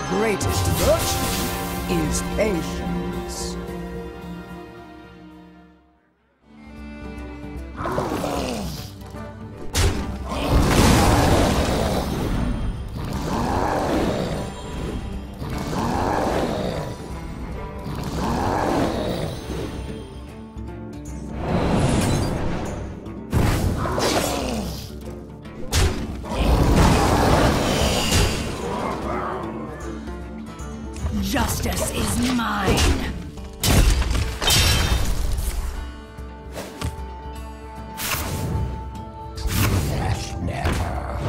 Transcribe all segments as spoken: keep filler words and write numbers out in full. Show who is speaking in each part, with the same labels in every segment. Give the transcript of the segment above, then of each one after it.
Speaker 1: greatest virtue is patience.
Speaker 2: Justice is mine.
Speaker 3: Never.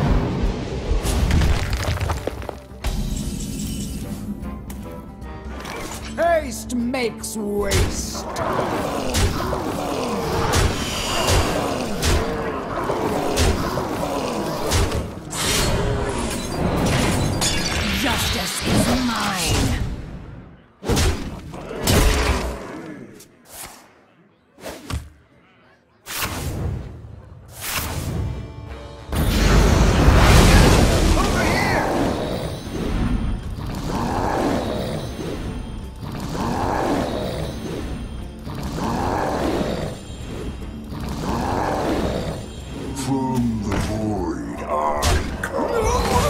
Speaker 1: Haste makes waste.
Speaker 2: Justice is mine.
Speaker 3: From the void, I come.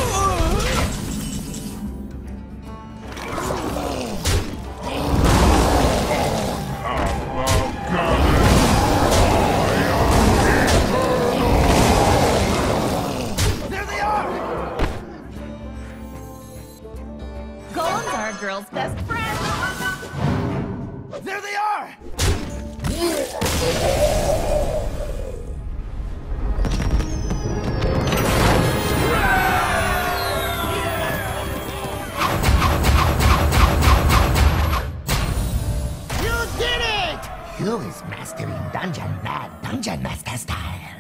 Speaker 1: There they are!
Speaker 2: Golems are a girl's best friend.
Speaker 1: There they are!
Speaker 3: Who is mastering Dungeon Mad Dungeon Master style?